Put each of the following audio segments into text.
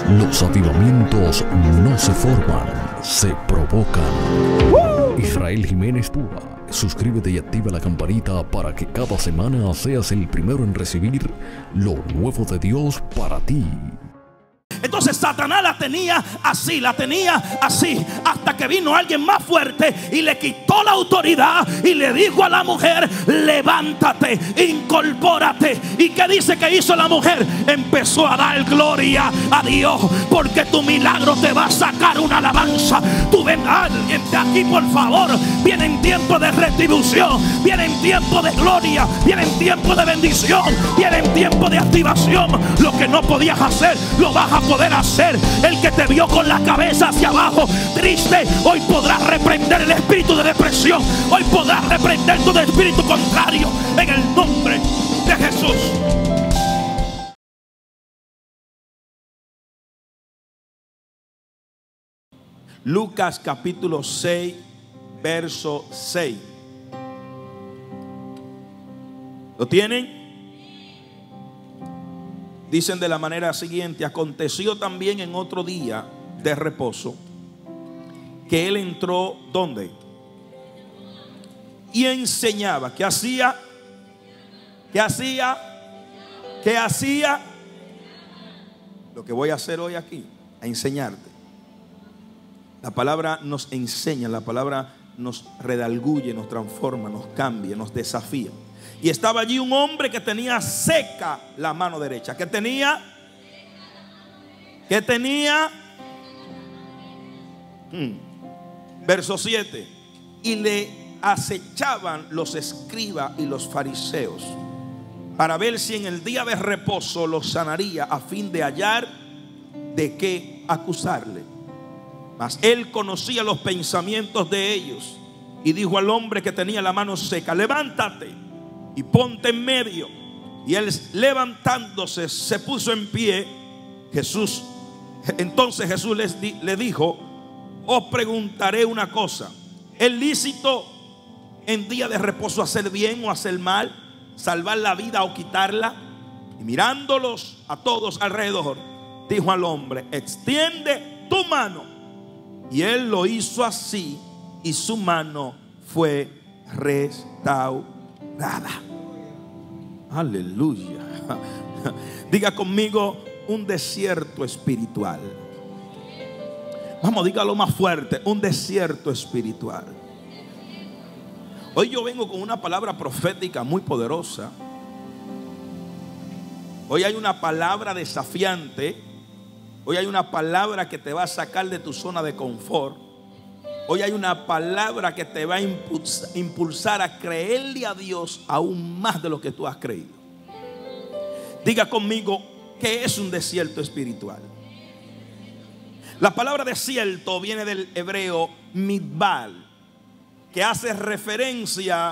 Los avivamientos no se forman, se provocan. Israel Jiménez Púa. Suscríbete y activa la campanita para que cada semana seas el primero en recibir lo nuevo de Dios para ti. Entonces Satanás la tenía así, hasta que vino alguien más fuerte y le quitó la autoridad y le dijo a la mujer: levántate, incorpórate. ¿Y qué dice que hizo la mujer? Empezó a dar gloria a Dios, porque tu milagro te va a sacar una alabanza. Tú ven a alguien de aquí, por favor. Vienen tiempos de retribución, vienen tiempos de gloria, vienen tiempos de bendición, vienen tiempos de activación. Lo que no podías hacer, lo vas a poder hacer. El que te vio con la cabeza hacia abajo, triste, hoy podrás reprender el espíritu de depresión. Hoy podrás reprender todo espíritu contrario en el nombre de Jesús. Lucas capítulo 6, verso 6. ¿Lo tienen? Dicen de la manera siguiente: aconteció también en otro día de reposo que él entró, ¿dónde? Y enseñaba. ¿Qué hacía? ¿Qué hacía? ¿Qué hacía? Lo que voy a hacer hoy aquí, a enseñarte. La palabra nos enseña, la palabra nos redarguye, nos transforma, nos cambia, nos desafía. Y estaba allí un hombre que tenía seca la mano derecha. ¿Qué tenía? ¿Qué tenía? Verso 7. Y le acechaban los escribas y los fariseos para ver si en el día de reposo los sanaría, a fin de hallar de qué acusarle. Mas él conocía los pensamientos de ellos y dijo al hombre que tenía la mano seca: levántate y ponte en medio. Y él, levantándose, se puso en pie. Entonces Jesús le dijo: os preguntaré una cosa, ¿es lícito en día de reposo hacer bien o hacer mal, salvar la vida o quitarla? Y mirándolos a todos alrededor, dijo al hombre: extiende tu mano. Y él lo hizo así, y su mano fue restaurada. Aleluya. Diga conmigo: un desierto espiritual. Vamos, dígalo más fuerte: un desierto espiritual. Hoy yo vengo con una palabra profética muy poderosa. Hoy hay una palabra desafiante. Hoy hay una palabra que te va a sacar de tu zona de confort. Hoy hay una palabra que te va a impulsar a creerle a Dios aún más de lo que tú has creído. Diga conmigo: ¿qué es un desierto espiritual? La palabra desierto viene del hebreo midbar, que hace referencia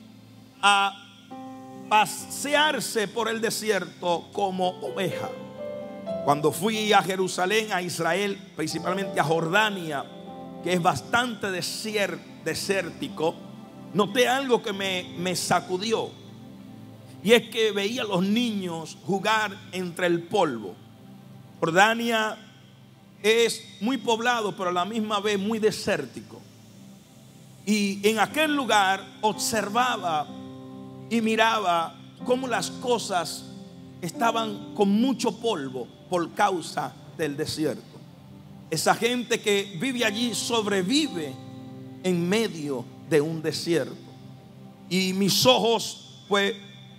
a pasearse por el desierto como oveja. Cuando fui a Jerusalén, a Israel, principalmente a Jordania, que es bastante desértico, noté algo que me sacudió. Y es que veía a los niños jugar entre el polvo. Jordania es muy poblado, pero a la misma vez muy desértico. Y en aquel lugar observaba y miraba cómo las cosas estaban con mucho polvo por causa del desierto. Esa gente que vive allí sobrevive en medio de un desierto. Y mis ojos, pues,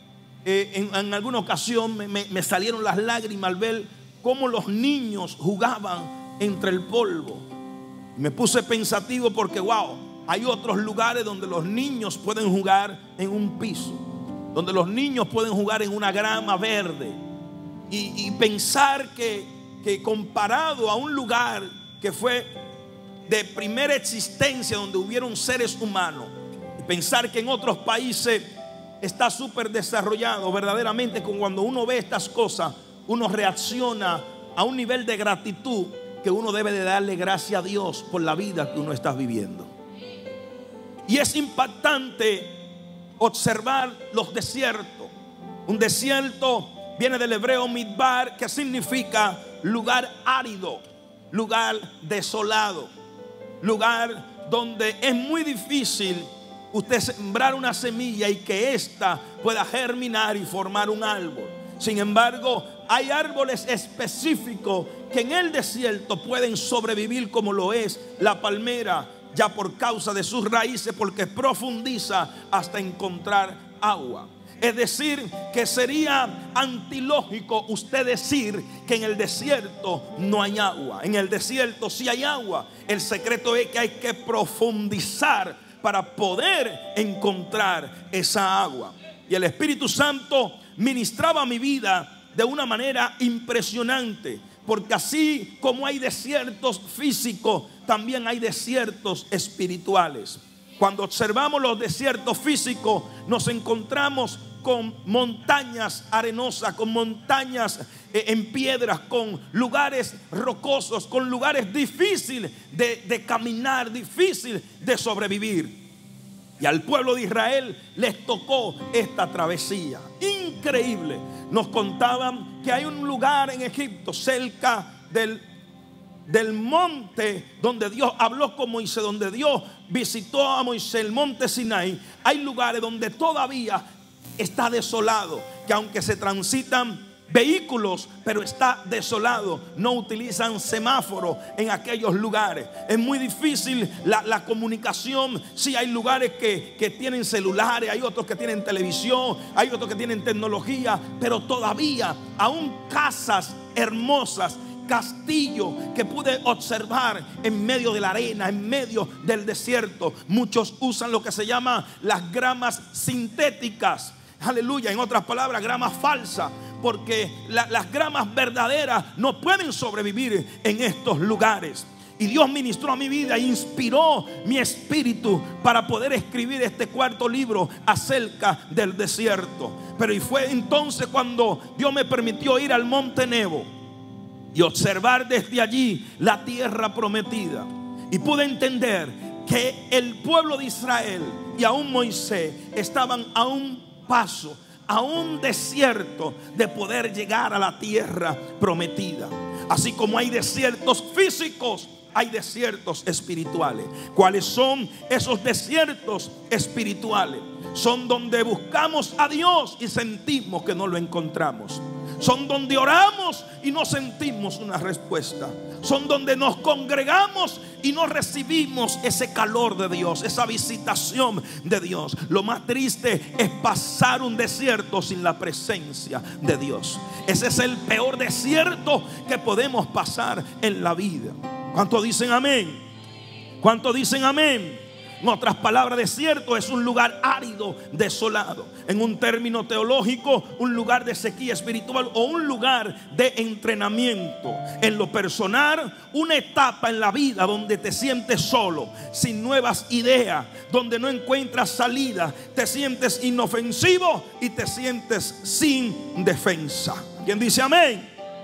en alguna ocasión me salieron las lágrimas al ver cómo los niños jugaban entre el polvo. Me puse pensativo porque, wow, hay otros lugares donde los niños pueden jugar en un piso, donde los niños pueden jugar en una grama verde. Y pensar que comparado a un lugar que fue de primera existencia, donde hubieron seres humanos, y pensar que en otros países está súper desarrollado, verdaderamente cuando uno ve estas cosas, uno reacciona a un nivel de gratitud que uno debe de darle gracias a Dios por la vida que uno está viviendo. Y es impactante observar los desiertos. Un desierto viene del hebreo midbar, que significa lugar árido, lugar desolado, lugar donde es muy difícil usted sembrar una semilla y que ésta pueda germinar y formar un árbol. Sin embargo, hay árboles específicos que en el desierto pueden sobrevivir, como lo es la palmera, ya por causa de sus raíces, porque profundiza hasta encontrar agua. Es decir, que sería antilógico usted decir que en el desierto no hay agua. En el desierto sí hay agua. El secreto es que hay que profundizar para poder encontrar esa agua. Y el Espíritu Santo ministraba mi vida de una manera impresionante, porque así como hay desiertos físicos, también hay desiertos espirituales. Cuando observamos los desiertos físicos, nos encontramos con montañas arenosas, con montañas en piedras, con lugares rocosos, con lugares difíciles de caminar, difícil de sobrevivir. Y al pueblo de Israel les tocó esta travesía increíble. Nos contaban que hay un lugar en Egipto, cerca del monte donde Dios habló con Moisés, donde Dios visitó a Moisés, el monte Sinaí. Hay lugares donde todavía está desolado, que aunque se transitan vehículos, pero está desolado. No utilizan semáforos en aquellos lugares. Es muy difícil la comunicación. Sí, hay lugares que tienen celulares, hay otros que tienen televisión, hay otros que tienen tecnología, pero todavía aún casas hermosas, castillo que pude observar en medio de la arena, en medio del desierto. Muchos usan lo que se llama las gramas sintéticas. Aleluya, en otras palabras, gramas falsas, porque las gramas verdaderas no pueden sobrevivir en estos lugares. Y Dios ministró a mi vida e inspiró mi espíritu para poder escribir este cuarto libro acerca del desierto. Pero y fue entonces cuando Dios me permitió ir al monte Nebo y observar desde allí la tierra prometida. Y pude entender que el pueblo de Israel y aún Moisés estaban a un paso, a un desierto de poder llegar a la tierra prometida. Así como hay desiertos físicos, hay desiertos espirituales. ¿Cuáles son esos desiertos espirituales? Son donde buscamos a Dios y sentimos que no lo encontramos. Son donde oramos y no sentimos una respuesta. Son donde nos congregamos y no recibimos ese calor de Dios, esa visitación de Dios. Lo más triste es pasar un desierto sin la presencia de Dios. Ese es el peor desierto que podemos pasar en la vida. ¿Cuántos dicen amén? ¿Cuántos dicen amén? En otras palabras, desierto es un lugar árido, desolado. En un término teológico, un lugar de sequía espiritual o un lugar de entrenamiento. En lo personal, una etapa en la vida donde te sientes solo, sin nuevas ideas, donde no encuentras salida, te sientes inofensivo y te sientes sin defensa. ¿Quién dice amén?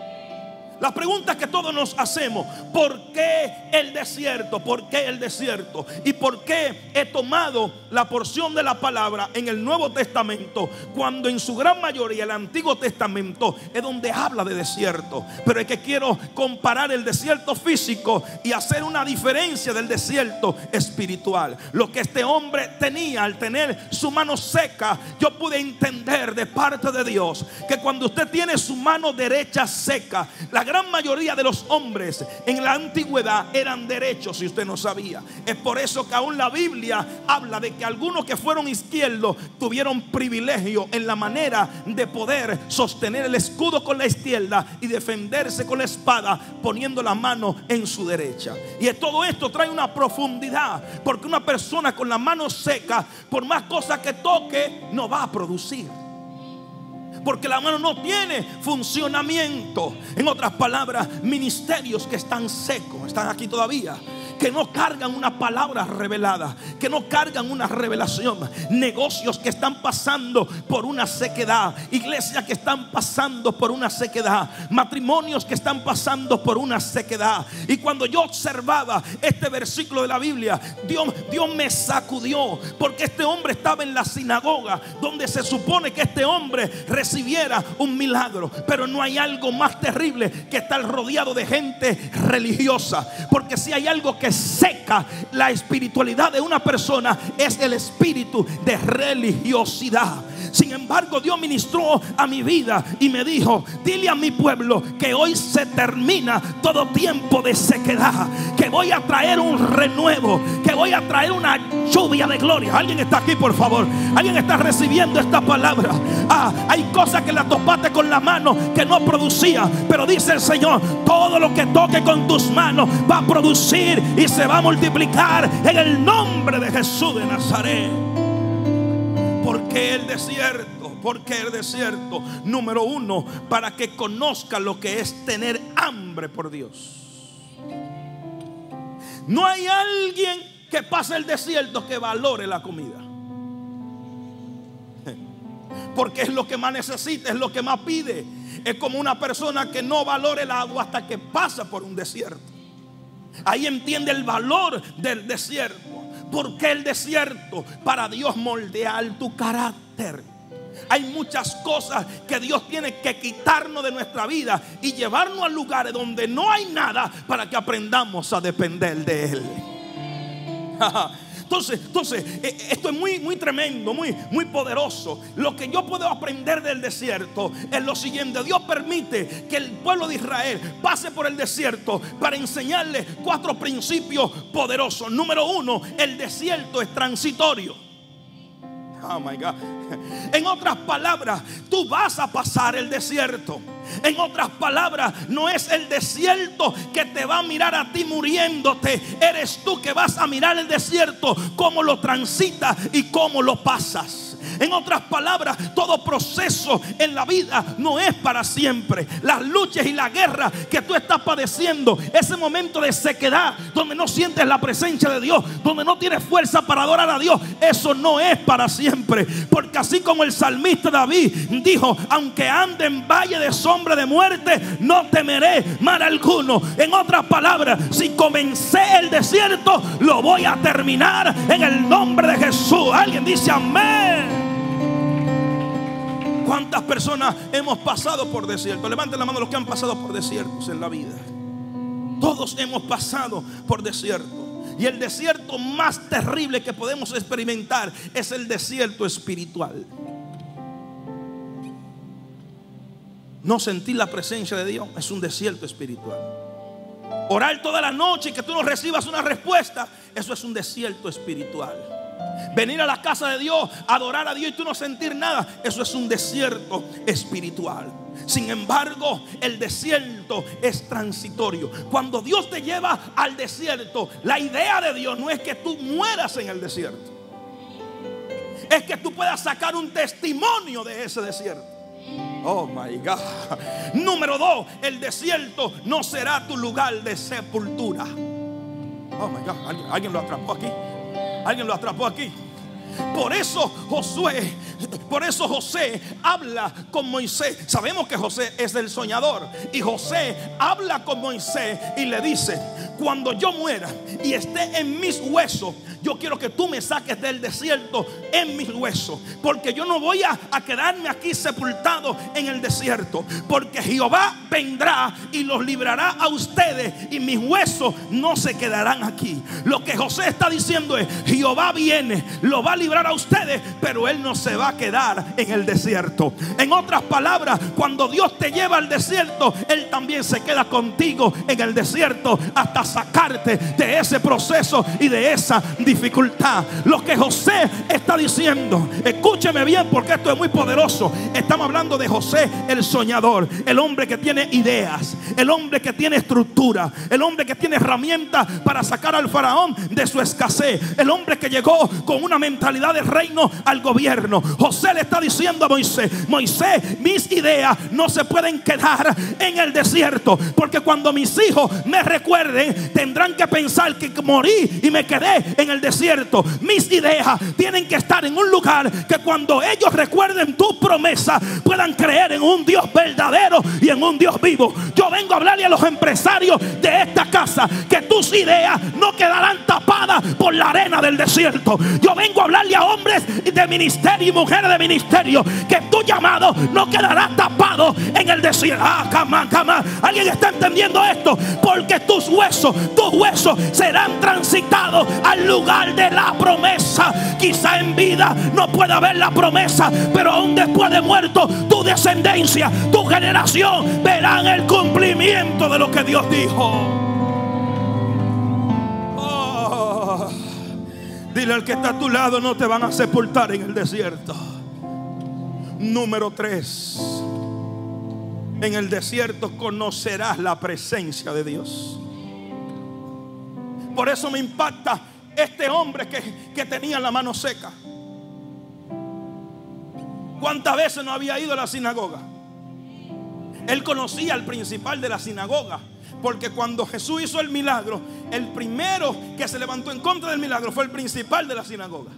La pregunta que todos nos hacemos: ¿por qué el desierto? ¿Por qué el desierto? ¿Y por qué he tomado la porción de la palabra en el Nuevo Testamento, cuando en su gran mayoría el Antiguo Testamento es donde habla de desierto? Pero es que quiero comparar el desierto físico y hacer una diferencia del desierto espiritual. Lo que este hombre tenía al tener su mano seca, yo pude entender de parte de Dios que cuando usted tiene su mano derecha seca, la gran mayoría de los hombres en la antigüedad eran derechos, si usted no sabía. Es por eso que aún la Biblia habla de que algunos que fueron izquierdos tuvieron privilegio en la manera de poder sostener el escudo con la izquierda y defenderse con la espada poniendo la mano en su derecha. Y todo esto trae una profundidad, porque una persona con la mano seca, por más cosas que toque, no va a producir, porque la mano no tiene funcionamiento. En otras palabras, ministerios que están secos, están aquí todavía, que no cargan una palabra revelada, que no cargan una revelación. Negocios que están pasando por una sequedad, iglesias que están pasando por una sequedad, matrimonios que están pasando por una sequedad. Y cuando yo observaba este versículo de la Biblia, Dios me sacudió, porque este hombre estaba en la sinagoga donde se supone que este hombre recibiera un milagro. Pero no hay algo más terrible que estar rodeado de gente religiosa, porque si hay algo que seca la espiritualidad de una persona, es el espíritu de religiosidad. Sin embargo, Dios ministró a mi vida y me dijo: dile a mi pueblo que hoy se termina todo tiempo de sequedad, que voy a traer un renuevo, que voy a traer una lluvia de gloria. ¿Alguien está aquí, por favor? ¿Alguien está recibiendo esta palabra? Hay cosas que las topaste con la mano que no producía, pero dice el Señor: todo lo que toque con tus manos va a producir y se va a multiplicar en el nombre de Jesús de Nazaret. ¿Por qué el desierto? ¿Por qué el desierto? Número uno, para que conozca lo que es tener hambre por Dios. No hay alguien que pase el desierto que valore la comida, porque es lo que más necesita, es lo que más pide. Es como una persona que no valora el agua hasta que pasa por un desierto. Ahí entiende el valor del desierto. ¿Por qué el desierto? Para Dios moldear tu carácter. Hay muchas cosas que Dios tiene que quitarnos de nuestra vida y llevarnos a lugares donde no hay nada, para que aprendamos a depender de Él. Entonces, esto es muy tremendo, muy poderoso. Lo que yo puedo aprender del desierto es lo siguiente: Dios permite que el pueblo de Israel pase por el desierto para enseñarle 4 principios poderosos. Número uno, el desierto es transitorio. Oh my God. En otras palabras, tú vas a pasar el desierto. En otras palabras, no es el desierto que te va a mirar a ti muriéndote. Eres tú que vas a mirar el desierto, cómo lo transitas y cómo lo pasas. En otras palabras, todo proceso en la vida no es para siempre. Las luchas y la guerra que tú estás padeciendo, ese momento de sequedad donde no sientes la presencia de Dios, donde no tienes fuerza para adorar a Dios, eso no es para siempre. Porque así como el salmista David dijo: aunque ande en valle de sombra de muerte, no temeré mal alguno. En otras palabras, si comencé el desierto, lo voy a terminar en el nombre de Jesús. Alguien dice amén. ¿Cuántas personas hemos pasado por desiertos? Levanten la mano los que han pasado por desiertos en la vida. Todos hemos pasado por desiertos. Y el desierto más terrible que podemos experimentar es el desierto espiritual. No sentir la presencia de Dios es un desierto espiritual. Orar toda la noche y que tú no recibas una respuesta, eso es un desierto espiritual. Venir a la casa de Dios, adorar a Dios y tú no sentir nada, eso es un desierto espiritual. Sin embargo, el desierto es transitorio. Cuando Dios te lleva al desierto, la idea de Dios no es que tú mueras en el desierto, es que tú puedas sacar un testimonio de ese desierto. Oh my God. Número 2, el desierto no será tu lugar de sepultura. Oh my God, alguien lo atrapó aquí. Alguien lo atrapó aquí. Por eso José habla con Moisés. Sabemos que José es el soñador, y José habla con Moisés y le dice: cuando yo muera y esté en mis huesos, yo quiero que tú me saques del desierto en mis huesos, porque yo no voy a quedarme aquí sepultado en el desierto, porque Jehová vendrá y los librará a ustedes, y mis huesos no se quedarán aquí. Lo que José está diciendo es: Jehová viene, lo va a librar a ustedes, pero Él no se va a quedar en el desierto. En otras palabras, cuando Dios te lleva al desierto, Él también se queda contigo en el desierto hasta sacarte de ese proceso y de esa dificultad. Lo que José está diciendo, escúcheme bien porque esto es muy poderoso. Estamos hablando de José el soñador, el hombre que tiene ideas, el hombre que tiene estructura, el hombre que tiene herramientas para sacar al faraón de su escasez, el hombre que llegó con una mentalidad mentalidad de reino al gobierno. José le está diciendo a Moisés: Moisés, mis ideas no se pueden quedar en el desierto, porque cuando mis hijos me recuerden tendrán que pensar que morí y me quedé en el desierto. Mis ideas tienen que estar en un lugar que cuando ellos recuerden tu promesa puedan creer en un Dios verdadero y en un Dios vivo. Yo vengo a hablarle a los empresarios de esta casa que tus ideas no quedarán tapadas por la arena del desierto. Yo vengo a hablarle a hombres de ministerio y mujeres de ministerio que tu llamado no quedará tapado en el desierto. ¿Alguien está entendiendo esto? Porque tus huesos serán transitados al lugar de la promesa. Quizá en vida no pueda haber la promesa, pero aún después de muerto, tu descendencia, tu generación verán el cumplimiento de lo que Dios dijo. Dile al que está a tu lado: no te van a sepultar en el desierto. Número 3. En el desierto conocerás la presencia de Dios. Por eso me impacta este hombre que tenía la mano seca. ¿Cuántas veces no había ido a la sinagoga? Él conocía al principal de la sinagoga, porque cuando Jesús hizo el milagro, el primero que se levantó en contra del milagro fue el principal de la sinagoga.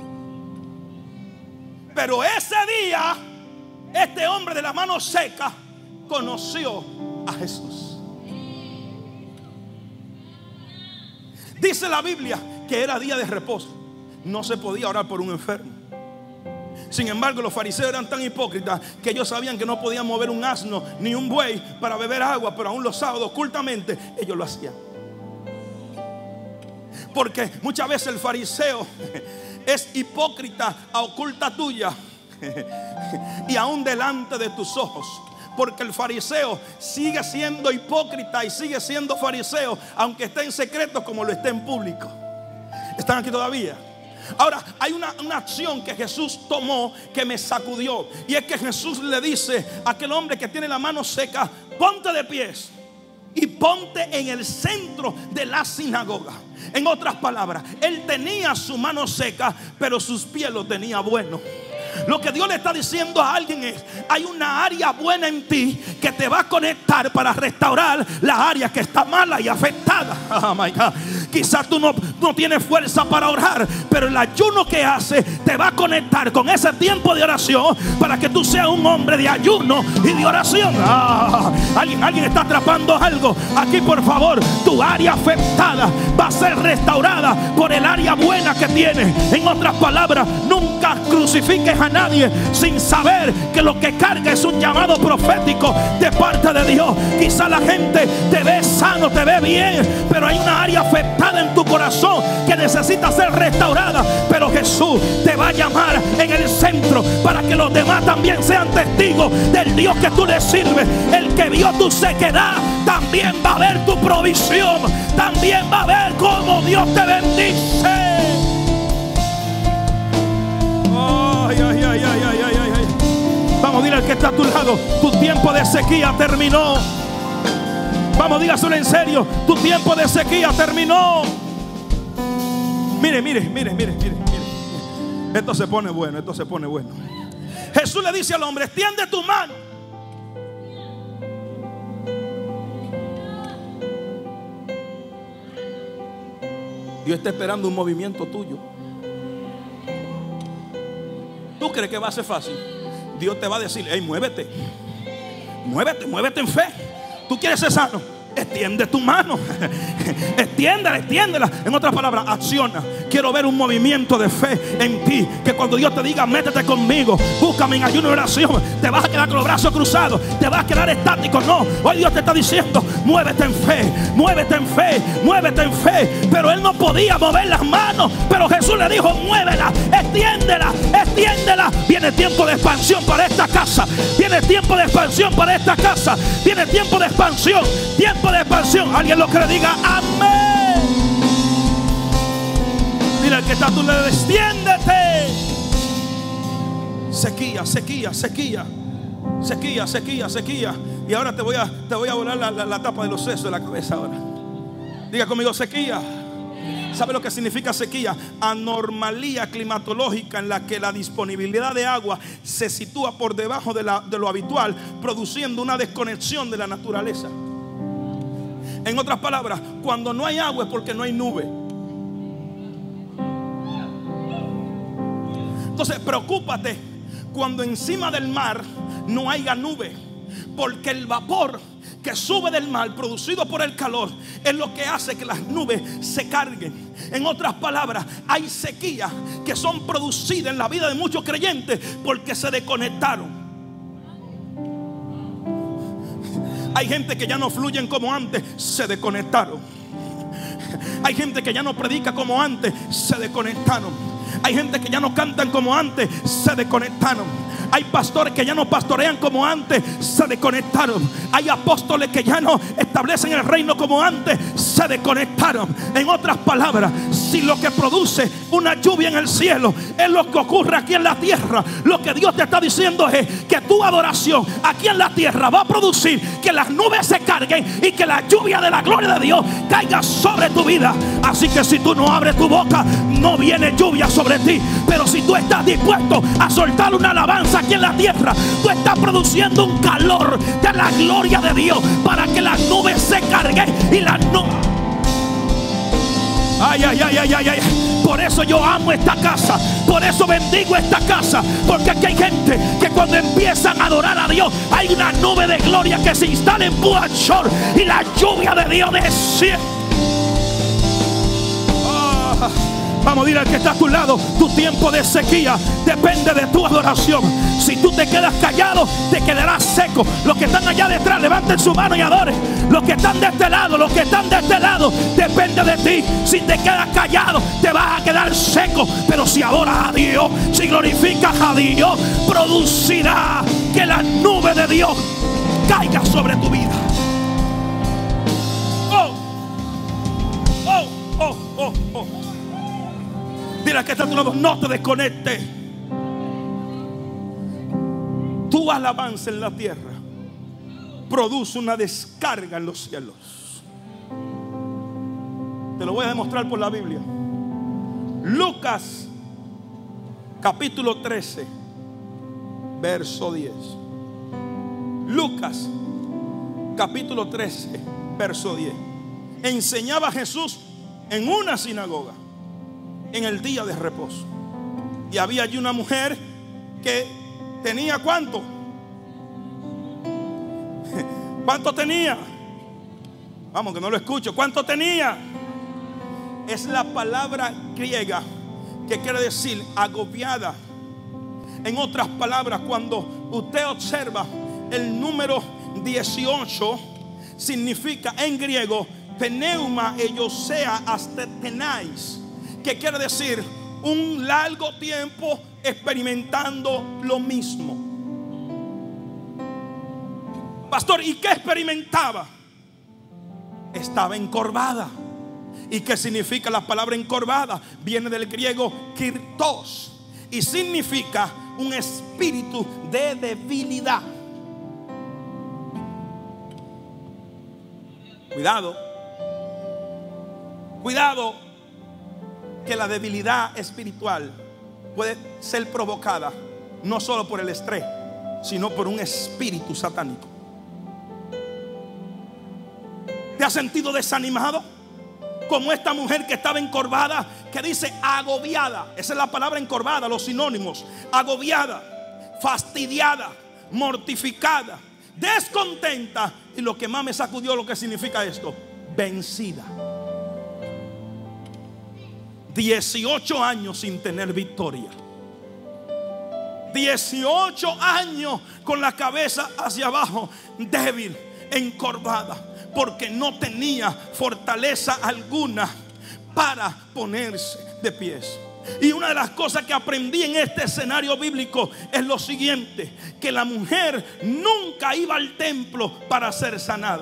Pero ese día, este hombre de la mano seca conoció a Jesús. Dice la Biblia que era día de reposo. No se podía orar por un enfermo. Sin embargo, los fariseos eran tan hipócritas que ellos sabían que no podían mover un asno ni un buey para beber agua, pero aún los sábados ocultamente ellos lo hacían. Porque muchas veces el fariseo es hipócrita a oculta tuya y aún delante de tus ojos. Porque el fariseo sigue siendo hipócrita y sigue siendo fariseo, aunque esté en secreto como lo esté en público. ¿Están aquí todavía? Ahora, hay una acción que Jesús tomó que me sacudió. Y es que Jesús le dice a aquel hombre que tiene la mano seca: ponte de pies y ponte en el centro de la sinagoga. En otras palabras, él tenía su mano seca, pero sus pies los tenía buenos. Lo que Dios le está diciendo a alguien es: hay una área buena en ti que te va a conectar para restaurar la área que está mala y afectada. Oh my God. Quizás tú no tienes fuerza para orar, pero el ayuno que hace te va a conectar con ese tiempo de oración para que tú seas un hombre de ayuno y de oración. Alguien está atrapando algo aquí, por favor. Tu área afectada va a ser restaurada por el área buena que tienes. En otras palabras, nunca crucifiques a nadie sin saber que lo que carga es un llamado profético de parte de Dios. Quizá la gente te ve sano, te ve bien, pero hay una área afectada en tu corazón que necesita ser restaurada. Pero Jesús te va a llamar en el centro para que los demás también sean testigos del Dios que tú le sirves. El que vio tu sequedad también va a ver tu provisión, también va a ver cómo Dios te bendice. Vamos, dile al que está a tu lado: tu tiempo de sequía terminó. Vamos, dígaselo en serio: tu tiempo de sequía terminó. Mire. Esto se pone bueno, Jesús le dice al hombre: extiende tu mano. Dios está esperando un movimiento tuyo. ¿Tú crees que va a ser fácil? Dios te va a decir: hey, muévete en fe. ¿Tú quieres ser sano? Extiende tu mano. Extiéndela. En otras palabras, acciona. Quiero ver un movimiento de fe en ti. Que cuando Dios te diga: métete conmigo, búscame en ayuno y oración, te vas a quedar con los brazos cruzados, te vas a quedar estático. No, hoy Dios te está diciendo: muévete en fe. Pero él no podía mover las manos, pero Jesús le dijo: muévela, extiéndela. Viene tiempo de expansión para esta casa. Viene tiempo de expansión. Alguien lo que le diga amén. Mira, el que está a tu lado: extiéndete. Sequía. Y ahora te voy a volar la tapa de los sesos de la cabeza ahora. Diga conmigo: sequía. ¿Sabe lo que significa sequía? Anormalía climatológica en la que la disponibilidad de agua se sitúa por debajo de lo habitual, produciendo una desconexión de la naturaleza. En otras palabras, cuando no hay agua es porque no hay nube. Entonces preocúpate cuando encima del mar no haya nube, porque el vapor que sube del mar, producido por el calor, es lo que hace que las nubes se carguen. En otras palabras, hay sequías que son producidas en la vida de muchos creyentes porque se desconectaron. Hay gente que ya no fluyen como antes, se desconectaron. Hay gente que ya no predica como antes, se desconectaron. Hay gente que ya no cantan como antes, se desconectaron. Hay pastores que ya no pastorean como antes, se desconectaron. Hay apóstoles que ya no establecen el reino como antes, se desconectaron. En otras palabras, si lo que produce una lluvia en el cielo es lo que ocurre aquí en la tierra, lo que Dios te está diciendo es que tu adoración aquí en la tierra va a producir que las nubes se carguen y que la lluvia de la gloria de Dios caiga sobre tu vida. Así que si tú no abres tu boca, no viene lluvia sobre ti. Pero si tú estás dispuesto a soltar una alabanza aquí en la tierra, tú estás produciendo un calor de la gloria de Dios para que las nubes se carguen y las nubes. Ay, ay, ay, ay, ay, ay. Por eso yo amo esta casa, por eso bendigo esta casa, porque aquí hay gente que cuando empiezan a adorar a Dios hay una nube de gloria que se instala en Puachor y la lluvia de Dios desciende. Vamos a decir al que está a tu lado, tu tiempo de sequía depende de tu adoración. Si tú te quedas callado, te quedarás seco. Los que están allá detrás, levanten su mano y adoren. Los que están de este lado, los que están de este lado, depende de ti. Si te quedas callado, te vas a quedar seco. Pero si adoras a Dios, si glorificas a Dios, producirá que la nube de Dios caiga sobre tu vida. Oh, oh, oh, oh, oh. Dile que está a tu lado, no te desconectes. Tu alabanza en la tierra produce una descarga en los cielos. Te lo voy a demostrar por la Biblia. Lucas capítulo 13 verso 10. Lucas capítulo 13 verso 10. Enseñaba Jesús en una sinagoga en el día de reposo, y había allí una mujer que tenía ¿cuánto? ¿Cuánto tenía? Vamos, que no lo escucho. ¿Cuánto tenía? Es la palabra griega que quiere decir agobiada. En otras palabras, cuando usted observa el número 18, significa en griego pneuma eiosea astetenais, que quiere decir un largo tiempo experimentando lo mismo. Pastor, ¿y qué experimentaba? Estaba encorvada. ¿Y qué significa la palabra encorvada? Viene del griego kirtos y significa un espíritu de debilidad. Cuidado, cuidado, que la debilidad espiritual puede ser provocada no solo por el estrés, sino por un espíritu satánico. ¿Te has sentido desanimado? Como esta mujer que estaba encorvada, que dice agobiada. Esa es la palabra encorvada, los sinónimos. Agobiada, fastidiada, mortificada, descontenta. Y lo que más me sacudió, lo que significa esto: vencida. 18 años sin tener victoria. 18 años con la cabeza hacia abajo, débil, encorvada, porque no tenía fortaleza alguna para ponerse de pies. Y una de las cosas que aprendí en este escenario bíblico es lo siguiente: que la mujer nunca iba al templo para ser sanada.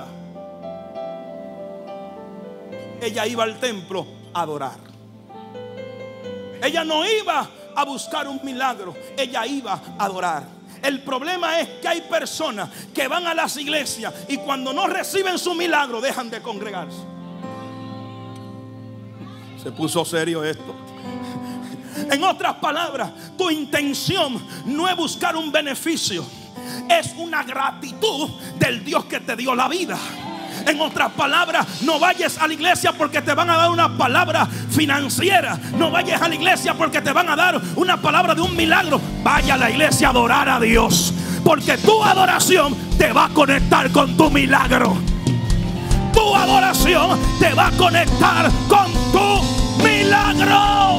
Ella iba al templo a adorar. Ella no iba a buscar un milagro, ella iba a adorar. El problema es que hay personas que van a las iglesias y cuando no reciben su milagro dejan de congregarse. Se puso serio esto. En otras palabras, tu intención no es buscar un beneficio, es una gratitud del Dios que te dio la vida. En otras palabras, no vayas a la iglesia porque te van a dar una palabra financiera. No vayas a la iglesia porque te van a dar una palabra de un milagro. Vaya a la iglesia a adorar a Dios, porque tu adoración te va a conectar con tu milagro. Tu adoración te va a conectar con tu milagro.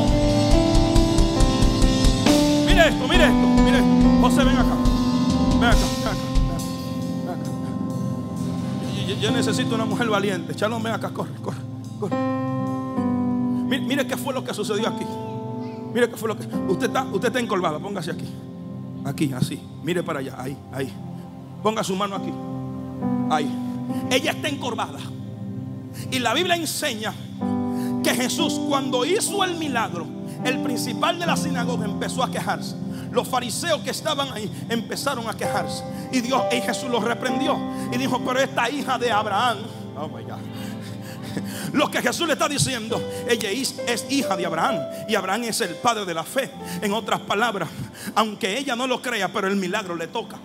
Mire esto, mire esto, mire esto. José, ven acá. Ven acá, ven acá. Yo necesito una mujer valiente. Chalón, ven acá, corre, corre, corre. Mire qué fue lo que sucedió aquí. Mire qué fue lo que. Usted está encorvada, póngase aquí. Aquí, así. Mire para allá, ahí, ahí. Ponga su mano aquí. Ahí. Ella está encorvada. Y la Biblia enseña que Jesús, cuando hizo el milagro, el principal de la sinagoga empezó a quejarse. Los fariseos que estaban ahí empezaron a quejarse. Y Jesús los reprendió. Y dijo: pero esta hija de Abraham. Oh my God. Lo que Jesús le está diciendo, ella es hija de Abraham. Y Abraham es el padre de la fe. En otras palabras, aunque ella no lo crea, pero el milagro le toca.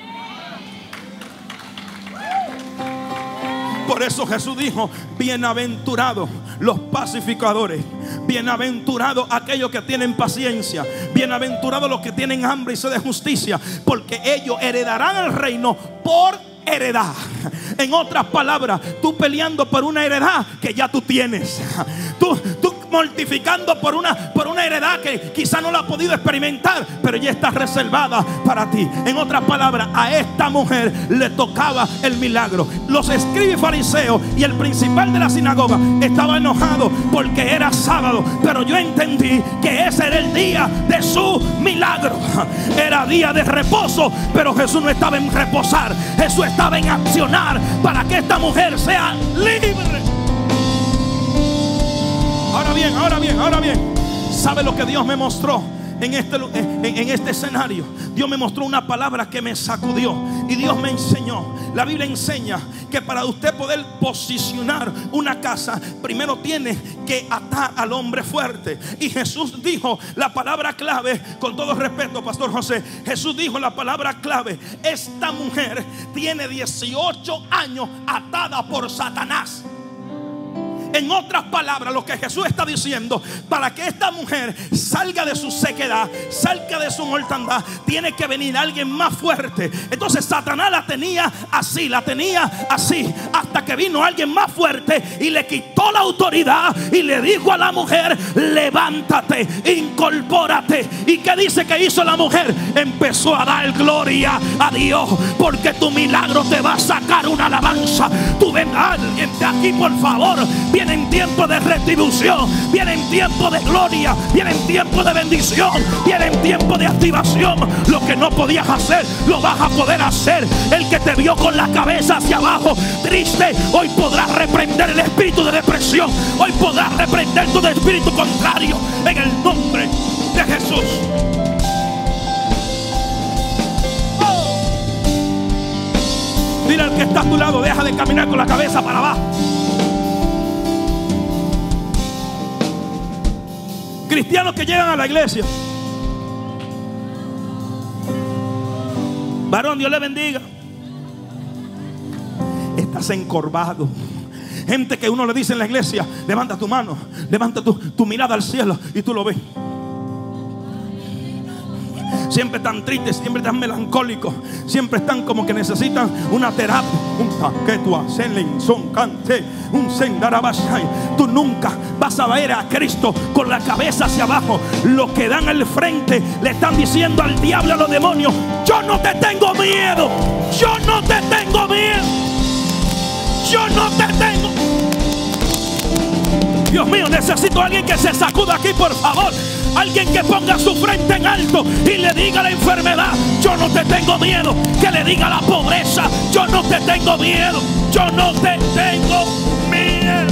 Por eso Jesús dijo: bienaventurados los pacificadores, bienaventurados aquellos que tienen paciencia, bienaventurados los que tienen hambre y sed de justicia, porque ellos heredarán el reino por heredad. En otras palabras, tú peleando por una heredad que ya tú tienes. Tú mortificando por una heredad que quizá no la ha podido experimentar, pero ya está reservada para ti. En otras palabras, a esta mujer le tocaba el milagro. Los escribas y fariseos y el principal de la sinagoga estaba enojado porque era sábado, pero yo entendí que ese era el día de su milagro. Era día de reposo, pero Jesús no estaba en reposar. Jesús estaba en accionar para que esta mujer sea libre. Ahora bien, ¿sabe lo que Dios me mostró en este escenario? Dios me mostró una palabra que me sacudió y Dios me enseñó. La Biblia enseña que para usted poder posicionar una casa, primero tiene que atar al hombre fuerte. Y Jesús dijo la palabra clave, con todo respeto, Pastor José, Jesús dijo la palabra clave: esta mujer tiene 18 años atada por Satanás. En otras palabras, lo que Jesús está diciendo, para que esta mujer salga de su sequedad, salga de su mortandad, tiene que venir alguien más fuerte. Entonces Satanás la tenía así, hasta que vino alguien más fuerte y le quitó la autoridad y le dijo a la mujer: levántate, incorpórate. ¿Y qué dice que hizo la mujer? Empezó a dar gloria a Dios, porque tu milagro te va a sacar una alabanza. Tú ven a alguien de aquí, por favor. Vienen tiempos de retribución, vienen tiempos de gloria, vienen tiempos de bendición, vienen tiempos de activación. Lo que no podías hacer, lo vas a poder hacer. El que te vio con la cabeza hacia abajo, triste, hoy podrás reprender el espíritu de depresión. Hoy podrás reprender todo espíritu contrario en el nombre de Jesús. Dile al que está a tu lado: deja de caminar con la cabeza para abajo. Cristianos que llegan a la iglesia, varón, Dios le bendiga, estás encorvado. Gente que uno le dice en la iglesia: levanta tu mano, levanta tu mirada al cielo, y tú lo ves. Siempre están tristes, siempre están melancólicos, siempre están como que necesitan una terapia. Tú nunca vas a ver a Cristo con la cabeza hacia abajo. Los que dan al frente le están diciendo al diablo, a los demonios: yo no te tengo miedo, yo no te tengo miedo, yo no te tengo. Dios mío, necesito a alguien que se sacuda aquí, por favor. Alguien que ponga su frente en alto y le diga a la enfermedad: yo no te tengo miedo. Que le diga a la pobreza: yo no te tengo miedo, yo no te tengo miedo.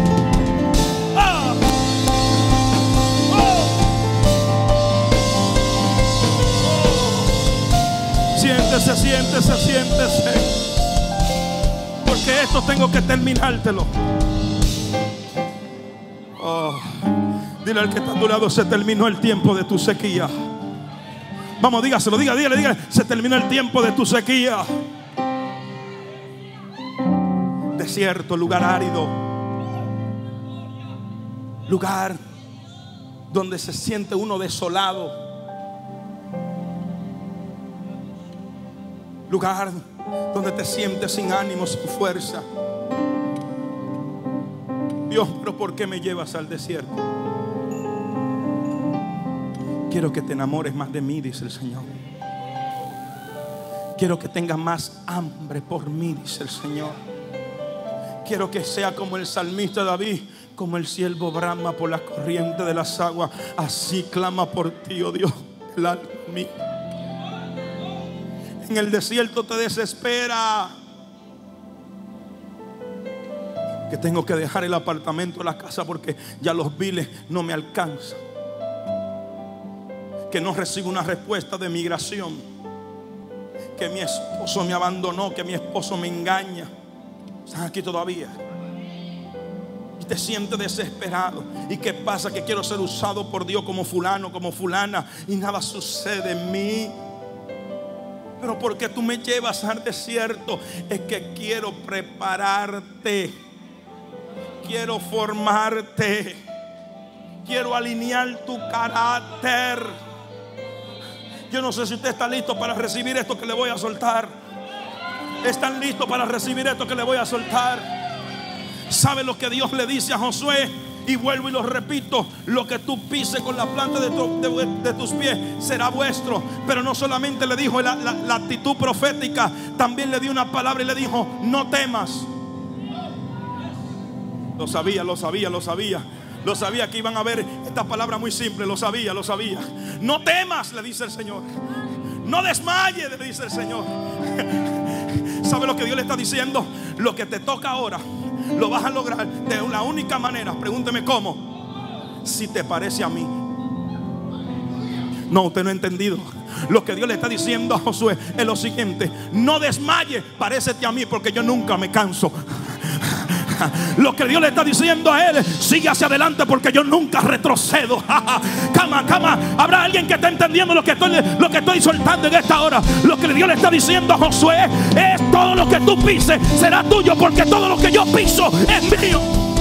Siéntese. Porque esto tengo que terminártelo. Oh, dile al que está a tu lado: se terminó el tiempo de tu sequía. Vamos, dígaselo, dígale: se terminó el tiempo de tu sequía. Desierto, lugar árido, lugar donde se siente uno desolado, lugar donde te sientes sin ánimo, sin fuerza. Dios, pero ¿por qué me llevas al desierto? Quiero que te enamores más de mí, dice el Señor. Quiero que tengas más hambre por mí, dice el Señor. Quiero que sea como el salmista David: como el siervo brama por la corriente de las aguas, así clama por ti, oh Dios, el alma mía. En el desierto te desespera que tengo que dejar el apartamento, la casa, porque ya los biles no me alcanzan, que no recibo una respuesta de migración, que mi esposo me abandonó, que mi esposo me engaña. Están aquí todavía y te sientes desesperado. ¿Y qué pasa? Que quiero ser usado por Dios como fulano, como fulana, y nada sucede en mí. Pero ¿por qué tú me llevas al desierto? Es que quiero prepararte, quiero formarte, quiero alinear tu carácter. Yo no sé si usted está listo para recibir esto que le voy a soltar. ¿Están listos para recibir esto que le voy a soltar? ¿Sabe lo que Dios le dice a Josué? Y vuelvo y lo repito: lo que tú pises con la planta de tus pies será vuestro. Pero no solamente le dijo la actitud profética, también le dio una palabra y le dijo: no temas. Lo sabía. Lo sabía que iban a ver esta palabra muy simple. Lo sabía. No temas, le dice el Señor. No desmayes, le dice el Señor. ¿Sabe lo que Dios le está diciendo? Lo que te toca ahora lo vas a lograr de una única manera. Pregúnteme cómo. Si te parece a mí. No, usted no ha entendido. Lo que Dios le está diciendo a Josué es lo siguiente: no desmayes, parécete a mí, porque yo nunca me canso. Lo que Dios le está diciendo a él: sigue hacia adelante, porque yo nunca retrocedo. Cama. Habrá alguien que está entendiendo lo que estoy soltando en esta hora. Lo que Dios le está diciendo a Josué es: todo lo que tú pises será tuyo, porque todo lo que yo piso es mío.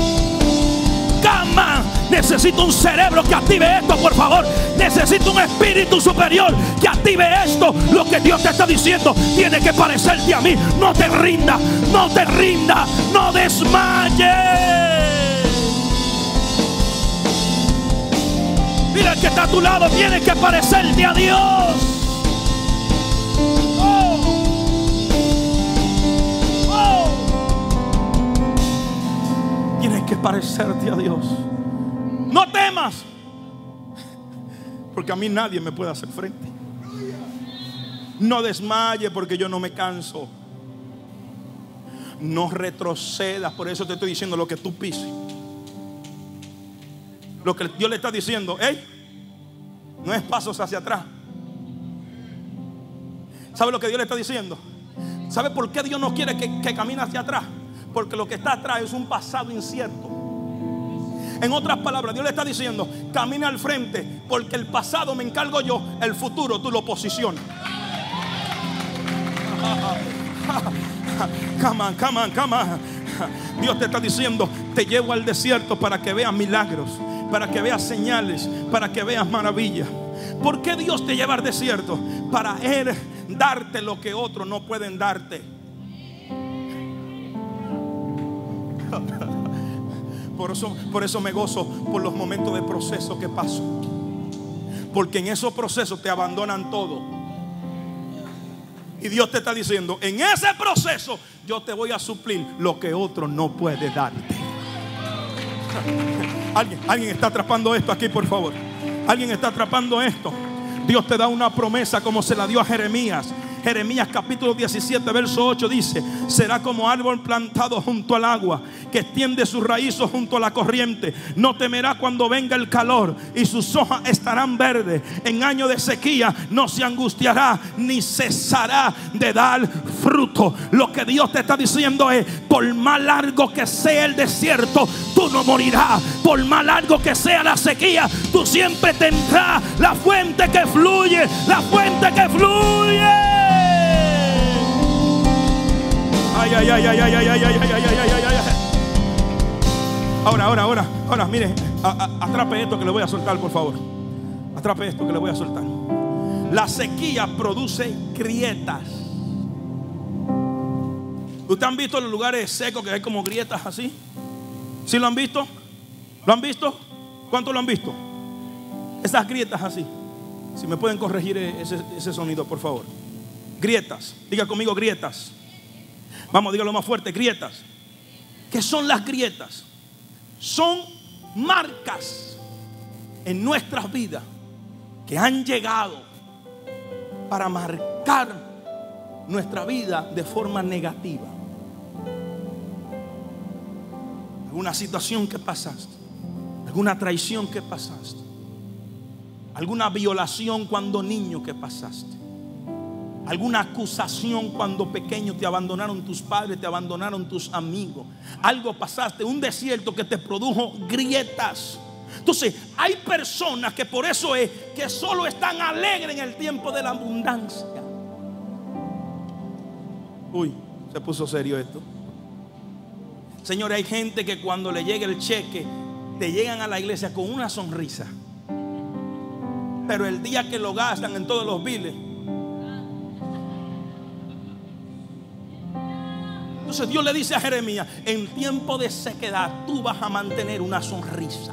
Cama. Necesito un cerebro que active esto, por favor. Necesito un espíritu superior que active esto. Lo que Dios te está diciendo tiene que parecerte a mí. No te rindas, no desmayes. Mira, el que está a tu lado: tiene que parecerte a Dios. Tienes que parecerte a Dios. No temas, porque a mí nadie me puede hacer frente. No desmayes, porque yo no me canso. No retrocedas. Por eso te estoy diciendo: lo que tú pises, lo que Dios le está diciendo, no es pasos hacia atrás. ¿Sabe lo que Dios le está diciendo? ¿Sabe por qué Dios no quiere que camine hacia atrás? Porque lo que está atrás es un pasado incierto. En otras palabras, Dios le está diciendo: camina al frente, porque el pasado me encargo yo, el futuro tú lo posicionas. Come on. Dios te está diciendo: te llevo al desierto para que veas milagros, para que veas señales, para que veas maravillas. ¿Por qué Dios te lleva al desierto? Para Él darte lo que otros no pueden darte. Por eso me gozo por los momentos de proceso que paso, porque en esos procesos te abandonan todo. Y Dios te está diciendo: en ese proceso yo te voy a suplir lo que otro no puede darte. ¿Alguien está atrapando esto aquí, por favor? ¿Alguien está atrapando esto? Dios te da una promesa como se la dio a Jeremías. Jeremías capítulo 17 verso 8 dice: será como árbol plantado junto al agua, que extiende sus raíces junto a la corriente. No temerá cuando venga el calor y sus hojas estarán verdes. En año de sequía no se angustiará ni cesará de dar fruto. Lo que Dios te está diciendo es: por más largo que sea el desierto, tú no morirás. Por más largo que sea la sequía, tú siempre tendrás la fuente que fluye, la fuente que fluye. Ay, ay, ay, ay, ay, ay, ay, ay, ay, ay, ay, ay. Ahora, mire, atrape esto que le voy a soltar, por favor. Atrape esto que le voy a soltar. La sequía produce grietas. ¿Ustedes han visto los lugares secos que hay como grietas así? ¿Sí lo han visto? ¿Lo han visto? ¿Cuántos lo han visto? Esas grietas así. Si me pueden corregir ese sonido, por favor. Grietas. Diga conmigo, grietas. Vamos, dígalo más fuerte, grietas. ¿Qué son las grietas? Son marcas en nuestras vidas que han llegado para marcar nuestra vida de forma negativa. Alguna situación que pasaste, alguna traición que pasaste, alguna violación cuando niño que pasaste, alguna acusación cuando pequeño te abandonaron tus padres, te abandonaron tus amigos. Algo pasaste, un desierto que te produjo grietas. Entonces hay personas que por eso es que solo están alegres en el tiempo de la abundancia. Uy, se puso serio esto. Señores, hay gente que cuando le llega el cheque, te llegan a la iglesia con una sonrisa, pero el día que lo gastan en todos los biles. Entonces Dios le dice a Jeremías: en tiempo de sequedad tú vas a mantener una sonrisa.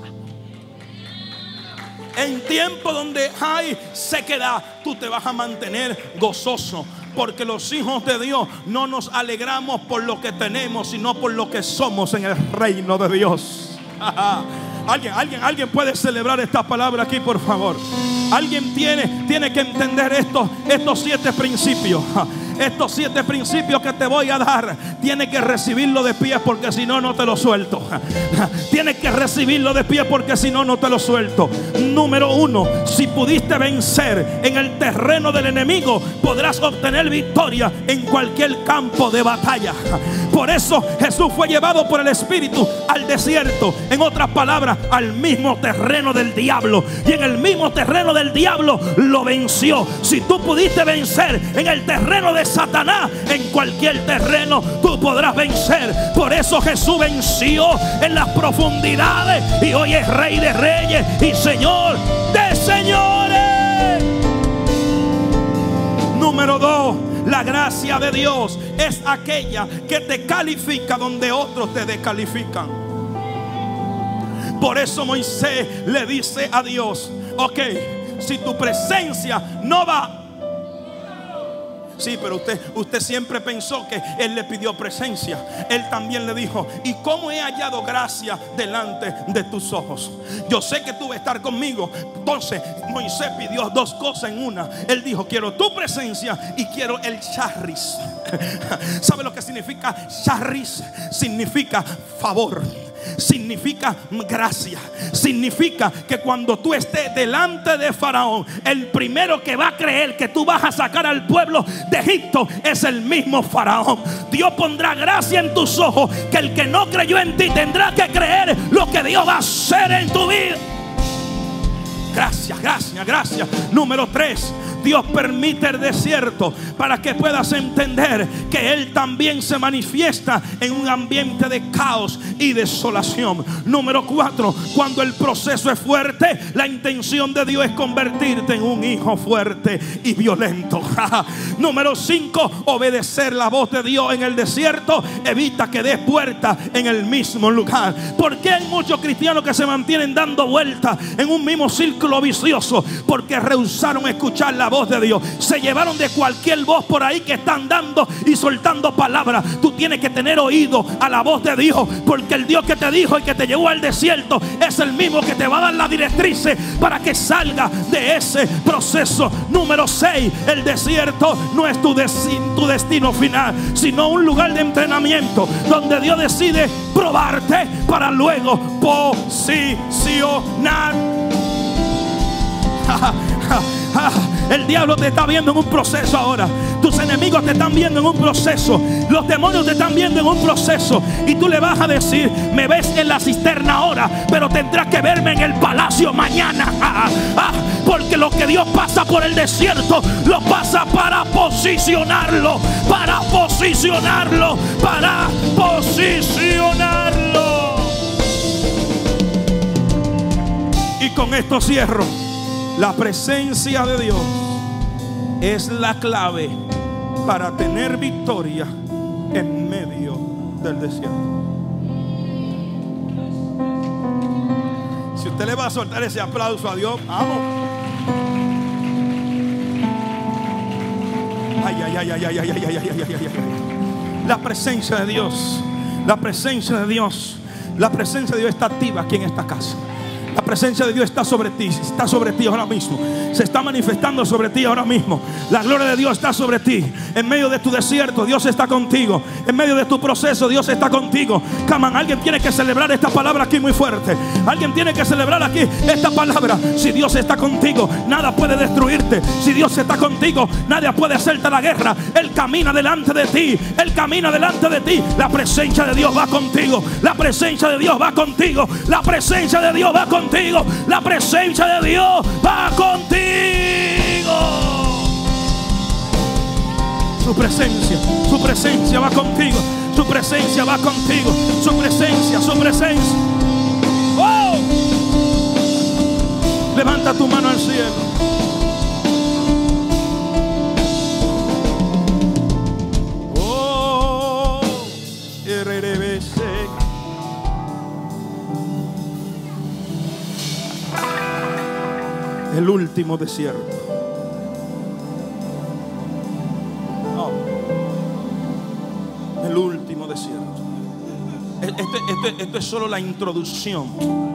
En tiempo donde hay sequedad, tú te vas a mantener gozoso. Porque los hijos de Dios no nos alegramos por lo que tenemos, sino por lo que somos en el reino de Dios. Alguien puede celebrar esta palabra aquí, por favor. Alguien tiene que entender estos 7 principios. Estos 7 principios que te voy a dar, tienes que recibirlo de pie, porque si no, no te lo suelto. Tienes que recibirlo de pie, porque si no, no te lo suelto. Número 1, si pudiste vencer en el terreno del enemigo, podrás obtener victoria en cualquier campo de batalla. Por eso Jesús fue llevado por el Espíritu al desierto. En otras palabras, al mismo terreno del diablo. Y en el mismo terreno del diablo lo venció. Si tú pudiste vencer en el terreno de Satanás, en cualquier terreno tú podrás vencer. Por eso Jesús venció en las profundidades y hoy es Rey de Reyes y Señor de Señores. Número 2, la gracia de Dios es aquella que te califica donde otros te descalifican. Por eso Moisés le dice a Dios: ok, si tu presencia no va. Sí, pero usted siempre pensó que Él le pidió presencia. Él también le dijo: ¿y cómo he hallado gracia delante de tus ojos? Yo sé que tú vas a estar conmigo. Entonces Moisés pidió 2 cosas en una. Él dijo: quiero tu presencia y quiero el charis. ¿Sabe lo que significa charis? Significa favor. Significa gracia. Significa que cuando tú estés delante de Faraón, el primero que va a creer que tú vas a sacar al pueblo de Egipto es el mismo Faraón. Dios pondrá gracia en tus ojos, que el que no creyó en ti tendrá que creer lo que Dios va a hacer en tu vida. Gracias, gracias, gracias. Número 3, Dios permite el desierto para que puedas entender que Él también se manifiesta en un ambiente de caos y desolación. Número 4, cuando el proceso es fuerte, la intención de Dios es convertirte en un hijo fuerte y violento. Número 5, obedecer la voz de Dios en el desierto evita que des vuelta en el mismo lugar. ¿Por qué hay muchos cristianos que se mantienen dando vueltas en un mismo círculo vicioso? Porque rehusaron escuchar la voz de Dios. Se llevaron de cualquier voz por ahí que están dando y soltando palabras. Tú tienes que tener oído a la voz de Dios, porque el Dios que te dijo y que te llevó al desierto es el mismo que te va a dar las directrices para que salga de ese proceso. Número 6, el desierto no es tu destino final, sino un lugar de entrenamiento donde Dios decide probarte para luego posicionar. El diablo te está viendo en un proceso ahora. Tus enemigos te están viendo en un proceso. Los demonios te están viendo en un proceso. Y tú le vas a decir: me ves en la cisterna ahora, pero tendrás que verme en el palacio mañana. Porque lo que Dios pasa por el desierto, lo pasa para posicionarlo. Para posicionarlo. Para posicionarlo. Y con esto cierro. La presencia de Dios es la clave para tener victoria en medio del desierto. Si usted le va a soltar ese aplauso a Dios, vamos. Ay, ay, ay, ay, ay, ay, ay, ay, ay, ay, ay. La presencia de Dios, la presencia de Dios, la presencia de Dios está activa aquí en esta casa. La presencia de Dios está sobre ti ahora mismo. Se está manifestando sobre ti ahora mismo. La gloria de Dios está sobre ti. En medio de tu desierto, Dios está contigo. En medio de tu proceso, Dios está contigo. Come on, alguien tiene que celebrar esta palabra aquí muy fuerte. Alguien tiene que celebrar aquí esta palabra. Si Dios está contigo, nada puede destruirte. Si Dios está contigo, nadie puede hacerte la guerra. Él camina delante de ti. Él camina delante de ti. La presencia de Dios va contigo. La presencia de Dios va contigo. La presencia de Dios va contigo. La presencia de Dios va contigo. Su presencia va contigo. Su presencia va contigo. Su presencia. ¡Oh! Levanta tu mano al cielo. Oh, el último desierto. El último desierto. Esto es solo la introducción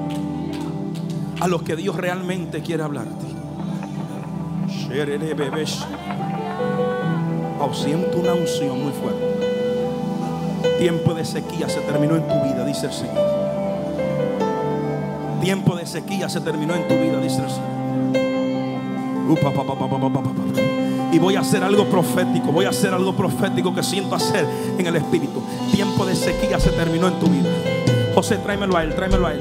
a lo que Dios realmente quiere hablarte. Siento una unción muy fuerte. Tiempo de sequía se terminó en tu vida, dice el Señor. Tiempo de sequía se terminó en tu vida, dice el Señor. Y voy a hacer algo profético. Voy a hacer algo profético que siento hacer en el Espíritu. Tiempo de sequía se terminó en tu vida. José, tráemelo a él.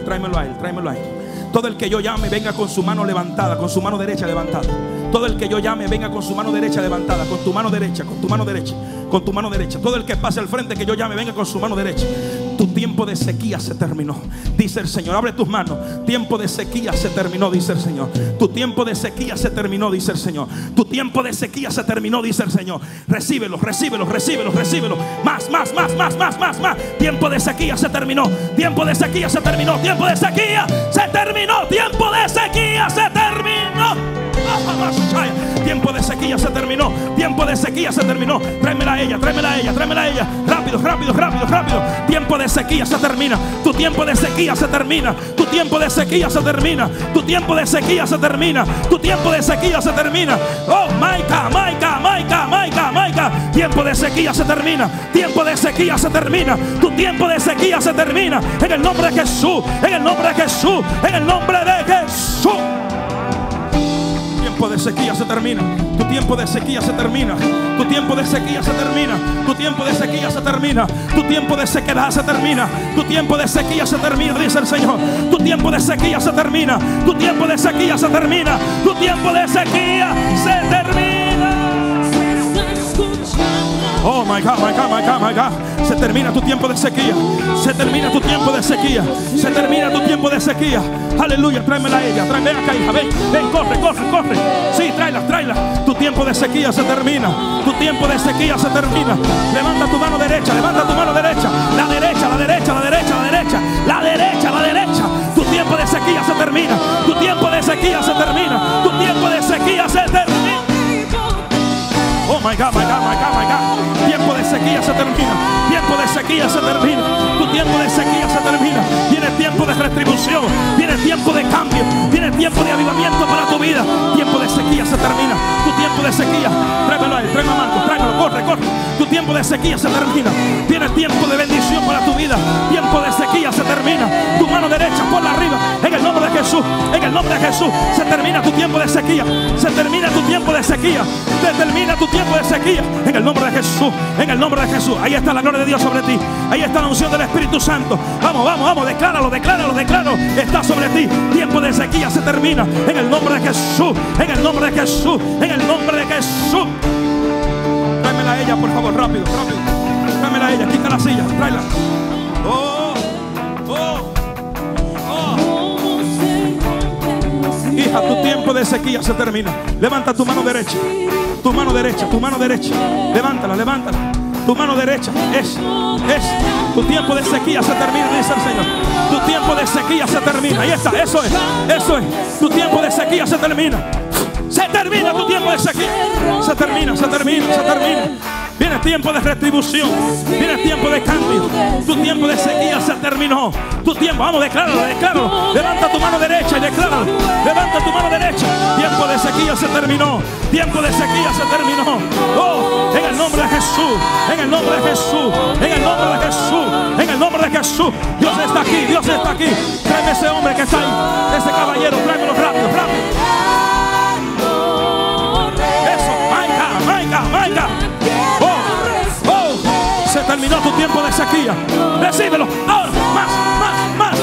Todo el que yo llame, venga con su mano levantada, con su mano derecha levantada. Todo el que yo llame, venga con su mano derecha levantada, con tu mano derecha. Todo el que pase al frente que yo llame, venga con su mano derecha. Tu tiempo de sequía se terminó, dice el Señor. Abre tus manos. Tiempo de sequía se terminó, dice el Señor. Tu tiempo de sequía se terminó, dice el Señor. Tu tiempo de sequía se terminó, dice el Señor. Recíbelo. Más. Tiempo de sequía se terminó. Tiempo de sequía se terminó. Tiempo de sequía se terminó. Tiempo de sequía se terminó. Tiempo de sequía se terminó. Tiempo de sequía se terminó. Tráemela a ella. Rápido. Tiempo de sequía se termina. Tu tiempo de sequía se termina. Tu tiempo de sequía se termina. Tu tiempo de sequía se termina. Tu tiempo de sequía se termina. Oh, Maika. Tiempo de sequía se termina. Tiempo de sequía se termina. Tu tiempo de sequía se termina. En el nombre de Jesús. En el nombre de Jesús. En el nombre de Jesús. Tiempo de sequía se termina. Tu tiempo de sequía se termina. Tu tiempo de sequía se termina. Tu tiempo de sequía se termina. Tu tiempo de sequedad se termina. Tu tiempo de sequía se termina, dice el Señor. Tu tiempo de sequía se termina. Tu tiempo de sequía se termina. Tu tiempo de sequía se termina. Oh my God. Se termina tu tiempo de sequía. Se termina tu tiempo de sequía. Se termina tu tiempo de sequía. Aleluya, tráemela a ella. Tráeme acá, hija. Ven, corre. Sí, tráela. Tu tiempo de sequía se termina. Tu tiempo de sequía se termina. Levanta tu mano derecha. La derecha. Tu tiempo de sequía se termina. Tu tiempo de sequía se termina. Tu tiempo de sequía se termina. My God, my God, my God, my God. Tiempo de sequía se termina. Tiempo de sequía se termina. Tu tiempo de sequía se termina. Viene tiempo de retribución. Viene tiempo de cambio. Viene tiempo de avivamiento para tu vida. Tiempo de sequía se termina. Tu tiempo de sequía. Tráemelo a él, tráemelo a Marco, tráemelo, corre, corre. Tu tiempo de sequía se termina. Viene tiempo de bendición para tu vida. Tiempo de sequía se termina. Tu mano derecha ponla arriba. En el nombre de Jesús. En el nombre de Jesús. Se termina tu tiempo de sequía. Se termina tu tiempo de sequía. Se termina tu tiempo de sequía. En el nombre de Jesús. En el nombre de Jesús. Ahí está la gloria de Dios sobre ti. Ahí está la unción del Espíritu Santo. Vamos, vamos, vamos. Decláralo, decláralo, decláralo. Está sobre ti. Tiempo de sequía se termina. En el nombre de Jesús. En el nombre de Jesús. En el nombre de Jesús. Tráemela a ella, por favor, rápido, rápido. Tráemela a ella, quita la silla, tráela. Oh, oh, oh. Hija, tu tiempo de sequía se termina. Levanta tu mano derecha. Tu mano derecha, tu mano derecha. Levántala, levántala. Tu mano derecha es. Tu tiempo de sequía se termina, dice el Señor. Tu tiempo de sequía se termina. Ahí está, eso es, eso es. Tu tiempo de sequía se termina. Se termina tu tiempo de sequía. Se termina, se termina, se termina. Viene tiempo de retribución. Viene tiempo de cambio. Tu tiempo de sequía se terminó. Tu tiempo, vamos, decláralo, decláralo. Levanta tu mano derecha y decláralo. Levanta tu mano derecha. Tiempo de sequía se terminó. Tiempo de sequía se terminó. Oh, en el nombre de Jesús. En el nombre de Jesús. En el nombre de Jesús. En el nombre de Jesús. Dios está aquí, Dios está aquí. Tráeme ese hombre que está ahí. Ese caballero, tráemelo rápido, rápido. Eso, Maica, Maica. Se terminó tu tiempo de sequía. Recíbelo. Ahora, más.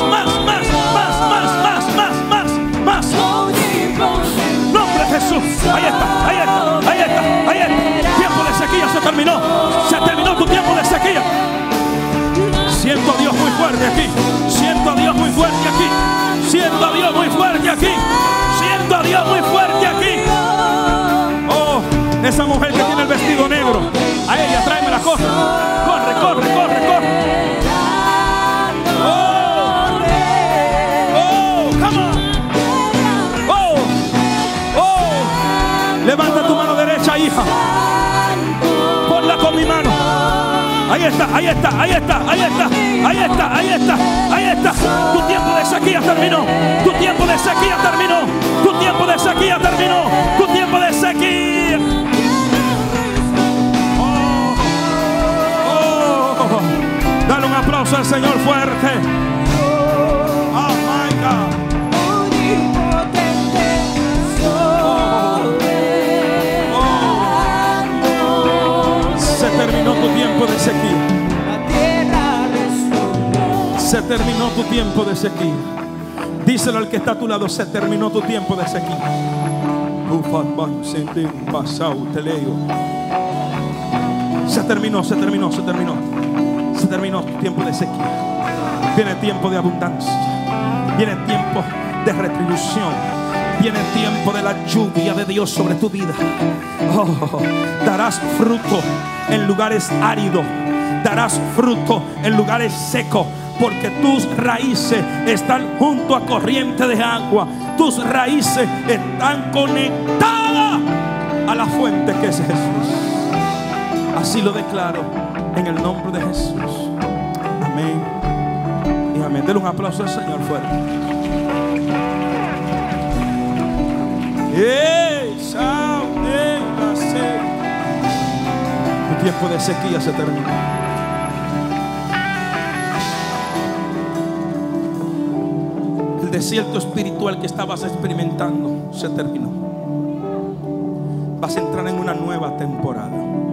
Nombre de Jesús. Ahí está, ahí está, ahí está, ahí está. Tiempo de sequía se terminó. Se terminó tu tiempo de sequía. Siento a Dios muy fuerte aquí. Siento a Dios muy fuerte aquí. Siento a Dios muy fuerte aquí. Siento a Dios muy fuerte aquí. Oh, esa mujer que tiene el vestido negro. A ella, tráemela, corre. Corre, corre, corre, corre. Oh, oh, come on. Oh, oh. Levanta tu mano derecha, hija. Ponla con mi mano. Ahí está, ahí está, ahí está, ahí está, ahí está, ahí está, ahí está. Tu tiempo de sequía terminó. Tu tiempo de sequía terminó. Tu tiempo de sequía terminó. Tu tiempo de sequía. Dale un aplauso al Señor fuerte. Oh my God. Se terminó tu tiempo de sequía. Se terminó tu tiempo de sequía. Díselo al que está a tu lado. Se terminó tu tiempo de sequía. Se terminó, se terminó, se terminó. Se terminó tu tiempo de sequía. Viene tiempo de abundancia. Viene tiempo de retribución. Viene tiempo de la lluvia de Dios sobre tu vida. Oh, darás fruto en lugares áridos. Darás fruto en lugares secos. Porque tus raíces están junto a corriente de agua. Tus raíces están conectadas a la fuente que es Jesús. Así lo declaro en el nombre de Jesús. Amén y amén. Denle un aplauso al Señor fuerte. Tu tiempo de sequía se terminó. El desierto espiritual que estabas experimentando se terminó. Vas a entrar en una nueva temporada.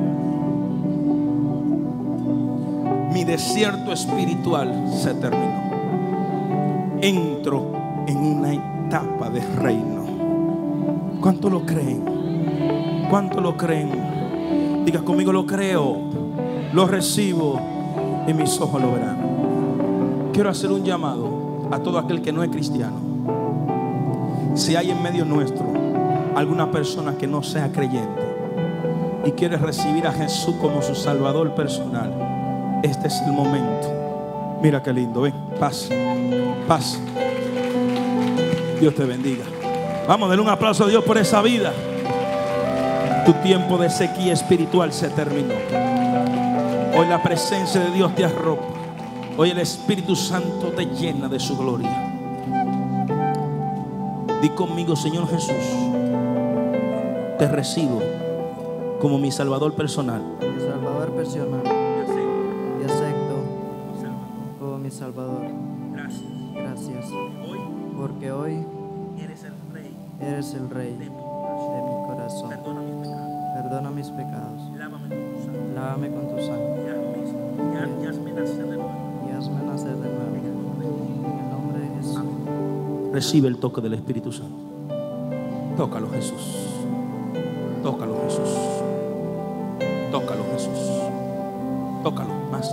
Mi desierto espiritual se terminó. Entro en una etapa de reino. ¿Cuánto lo creen? ¿Cuánto lo creen? Diga conmigo: lo creo, lo recibo y mis ojos lo verán. Quiero hacer un llamado a todo aquel que no es cristiano. Si hay en medio nuestro alguna persona que no sea creyente y quiere recibir a Jesús como su Salvador personal, este es el momento. Mira qué lindo, ven, paz, paz. Dios te bendiga. Vamos, denle un aplauso a Dios por esa vida. Tu tiempo de sequía espiritual se terminó. Hoy la presencia de Dios te arropa. Hoy el Espíritu Santo te llena de su gloria. Di conmigo: Señor Jesús, te recibo como mi Salvador personal. Mi Salvador personal. Y acepto como mi Salvador. Gracias. Porque hoy eres el Rey de mi corazón. Perdona mis pecados. Lávame con tu sangre. Y hazme nacer de nuevo. En el nombre de Jesús. Recibe el toque del Espíritu Santo. Tócalo, Jesús. Tócalo, Jesús. Tócalo, Jesús. Tócalo. Más.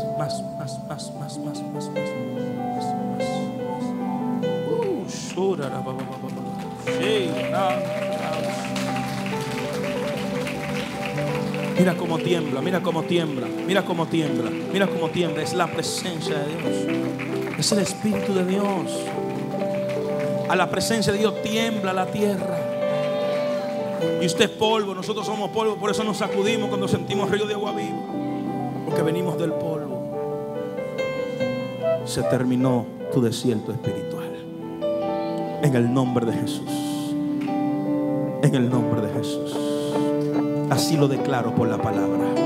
Mira cómo tiembla, mira cómo tiembla, mira cómo tiembla, mira cómo tiembla. Es la presencia de Dios. Es el Espíritu de Dios. A la presencia de Dios tiembla la tierra. Y usted es polvo, nosotros somos polvo. Por eso nos sacudimos cuando sentimos río de agua viva, porque venimos del polvo. Se terminó tu desierto espiritual. En el nombre de Jesús. En el nombre de Jesús. Así lo declaro por la palabra.